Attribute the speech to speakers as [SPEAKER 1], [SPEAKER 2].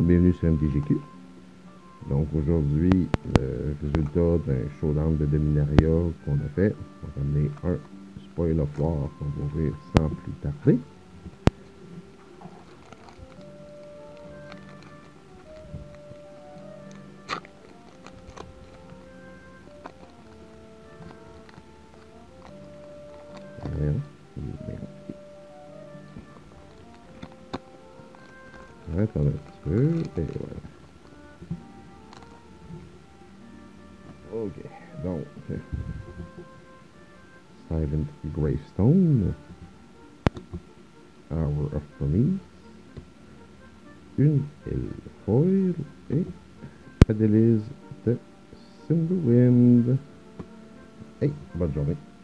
[SPEAKER 1] bienvenue sur MTGQ. Donc aujourd'hui, le résultat d'un showdown de Dominaria qu'on a fait. On va amener un spoiler foire qu'on va ouvrir sans plus tarder. Attends un petit peu, et voilà. Ok, donc, Silent Gravestone, Hour of Promise, une île foil, et Adélise de Cymberwind. Hey, bonne journée.